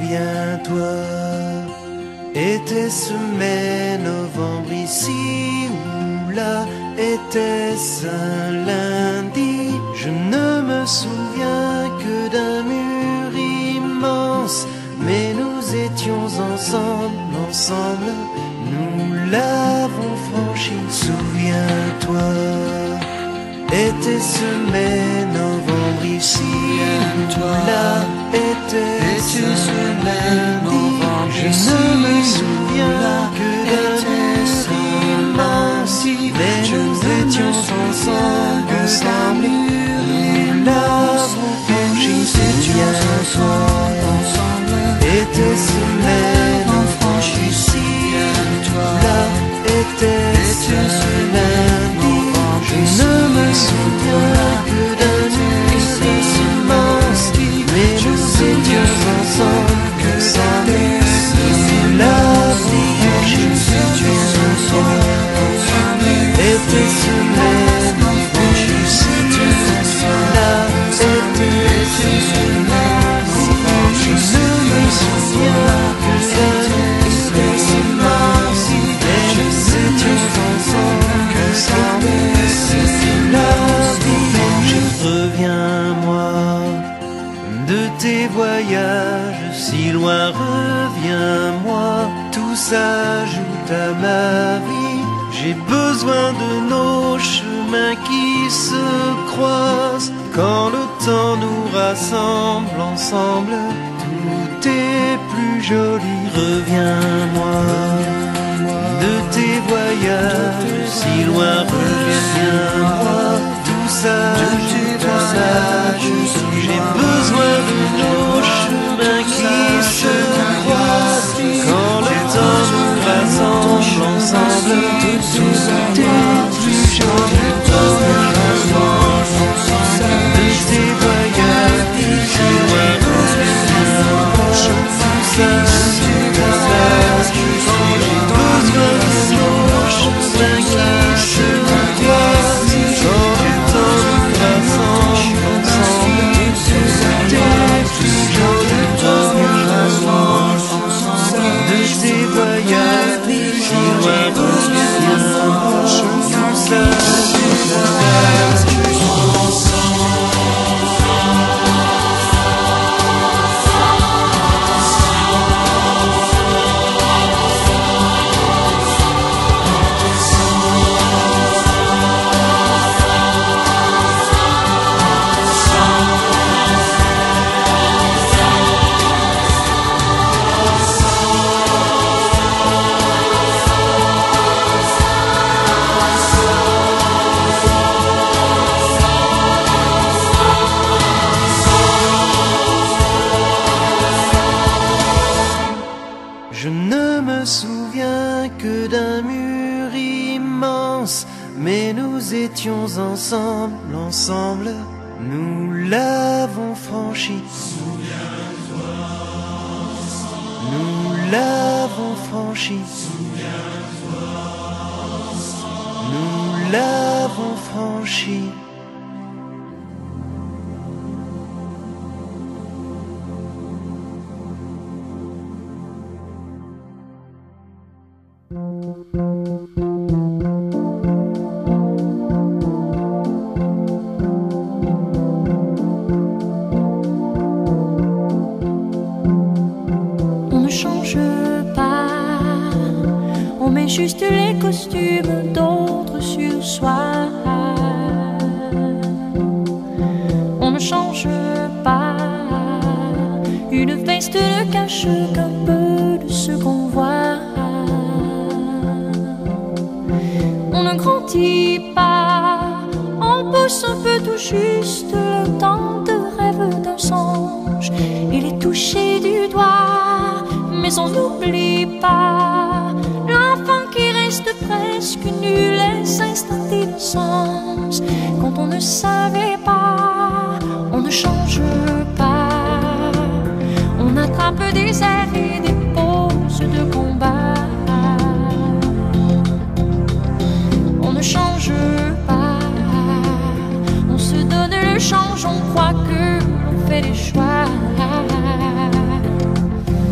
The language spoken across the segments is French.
souviens-toi, était-ce mai, novembre ici ou là? Était-ce un lundi? Je ne me souviens que d'un mur immense, mais nous étions ensemble, nous l'avons franchi. Souviens-toi, était-ce mai, novembre ici ou là? Était-ce un lundi? Je ne me souviens que d'un mur immense, mais nous étions ensemble, nous l'avons franchi. Souviens-toi, était-ce mai, novembre ici ou là? Était-ce un lundi? Je ne me souviens que d'un mur immense, mais nous étions ensemble, nous l'avons franchi. Était-ce mai, novembre ici ou là? Était-ce un lundi? Je ne me souviens que d'un mur immense, mais nous étions ensemble, nous l'avons franchi. Reviens-moi de tes voyages si loin, reviens-moi, tout s'ajoute à ma vie. J'ai besoin de nos chemins qui se croisent. Quand le temps nous rassemble ensemble, tout est plus joli. Reviens-moi de tes voyages si loin, reviens-moi, tout s'ajoute à ma vie. J'ai besoin de nos chemins qui se croisent. Quand le temps nous rassemble ensemble, tout est plus joli. De tes voyages si loin, reviens-moi, tout s'ajoute à ma vie. J'ai besoin de nos chemins qui se croisent. Quand le temps nous rassemble ensemble, tout est plus joli. De tes voyages si loin, reviens-moi, tout s'ajoute à ma vie. Je ne me souviens que d'un mur immense, mais nous étions ensemble, nous l'avons franchi. Nous l'avons franchi. Nous l'avons franchi. Juste les costumes d'autres sur soi. On ne change pas. Une veste ne cache qu'un peu de ce qu'on voit. On ne grandit pas. On pousse un peu tout juste le temps de rêve d'un songe. Il est touché du doigt, mais on n'oublie pas l'enfant qui reste presque nu, les instants d'innocence. Quand on ne savait pas, on ne change pas. On attrape des airs et des poses de combat. On ne change pas. On se donne le change, on croit que l'on fait des choix.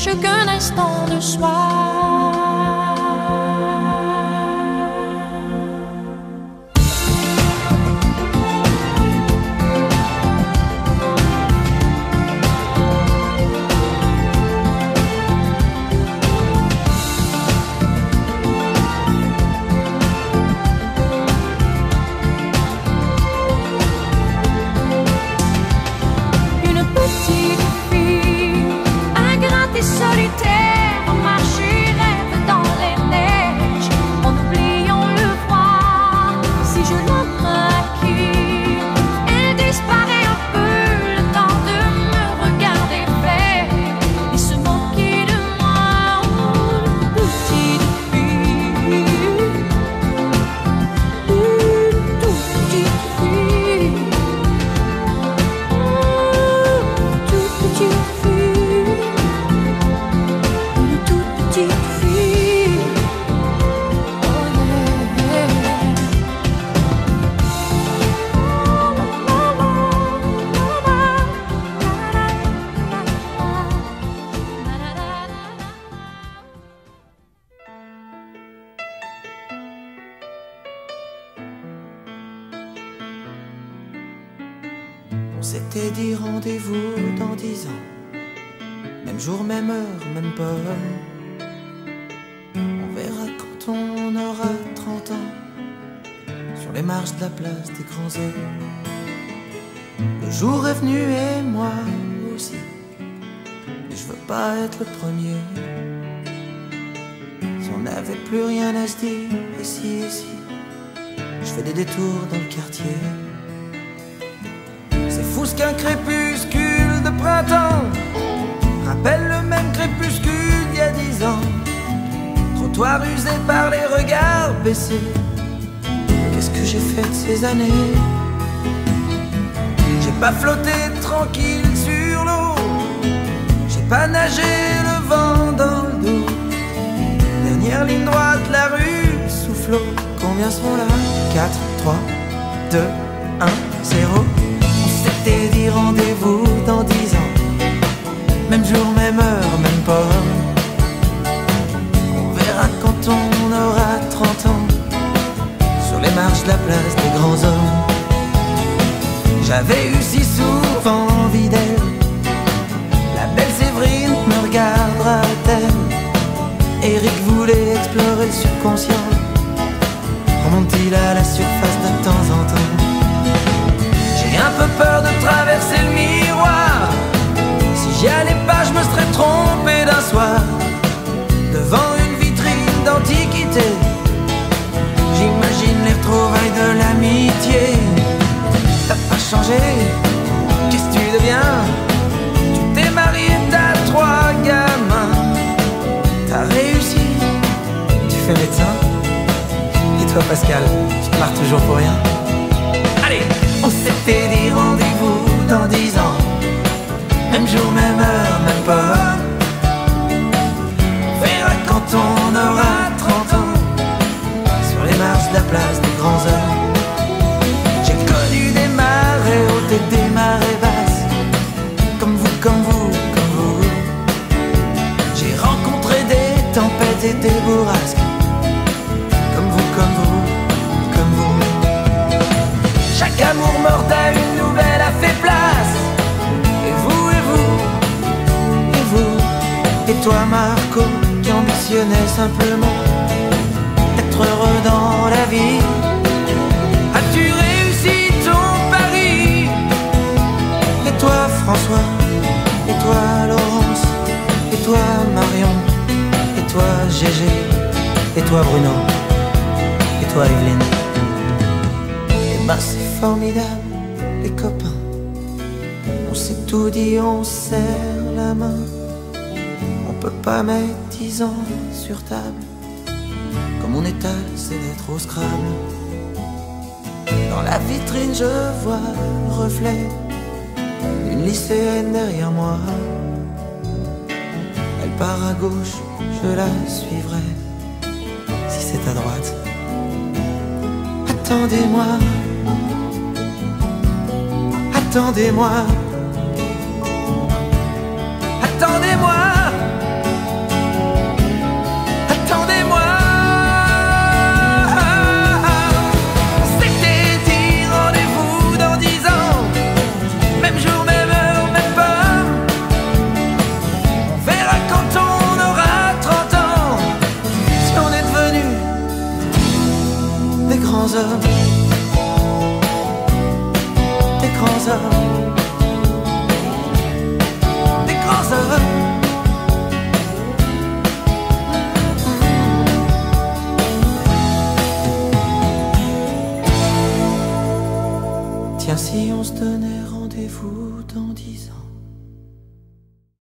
cache qu'un instant de soi. Solitaire, marche et rêve dans les neiges, en oubliant le voir. Si je l'embraquais, elle disparaît un peu, le temps de me regarder faire et se moquer de moi. Oh, petite fille, toute petite fille, toute petite fille. On s'était dit rendez-vous dans 10 ans, même jour, même heure, même pomme. On verra quand on aura 30 ans, sur les marches de la place des grands hommes. Le jour est venu et moi aussi, mais je veux pas être le premier. Si on n'avait plus rien à se dire, et si, je fais des détours dans le quartier. C'est fou ce qu'un crépuscule de printemps rappelle le même crépuscule d'il y a 10 ans. Trottoir usé par les regards baissés. Qu'est-ce que j'ai fait de ces années? J'ai pas flotté tranquille sur l'eau, j'ai pas nagé le vent dans le dos. Dernière ligne droite, la rue soufflot. Combien sont là? 4, 3, 2, 1, 0. On s'était dit rendez-vous dans 10 ans, même jour, même heure, même pomme. On verra quand on aura 30 ans, sur les marches de la place des grands hommes. J'avais eu si souvent envie d'elle, la belle Séverine me regardera-t-elle? Eric voulait explorer le subconscient, remonte-t-il à la surface de temps en temps? J'ai un peu peur de traverser le miroir, si j'y allais pas je me serais trompé d'un soir. Devant une vitrine d'antiquité, j'imagine les retrouvailles de l'amitié. T'as pas changé, qu'est-ce que tu deviens? Tu t'es marié, t'as 3 gamins, t'as réussi, tu fais médecin. Et toi Pascal, tu pars toujours pour rien? Allez, on s'était dit rendez-vous dans 10 ans, même jour, même heure, même pas. On verra quand on aura 30 ans, sur les marches de la place des grands hommes. J'ai connu des marées hautes et des marées basses, comme vous, comme vous, comme vous. J'ai rencontré des tempêtes et des bourrasques, comme vous, comme vous, comme vous. Chaque amour mort à une nouvelle a fait place. Et vous, et vous, et vous. Et toi Marco, qui ambitionnais simplement être heureux dans la vie, as-tu réussi ton pari? Et toi François, et toi Laurence, et toi Marion, et toi Gégé, et toi Bruno, et toi Evelyne. Et ben c'est formidable les copains, on s'est tout dit, on serre la main. On peut pas mettre 10 ans sur table, comme on étale ses lettres au Scrabble. Dans la vitrine je vois le reflet d'une lycéenne derrière moi. Elle part à gauche, je la suivrai. Si c'est à droite, attendez-moi, attendez-moi, attendez-moi, grands hommes, des grands hommes. Tiens, si on se donnait rendez-vous dans 10 ans.